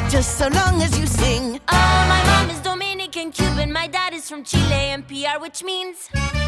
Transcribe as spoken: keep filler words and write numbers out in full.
just so long as you sing. Oh, my mom is Dominican, Cuban, my dad is from Chile and P R, which means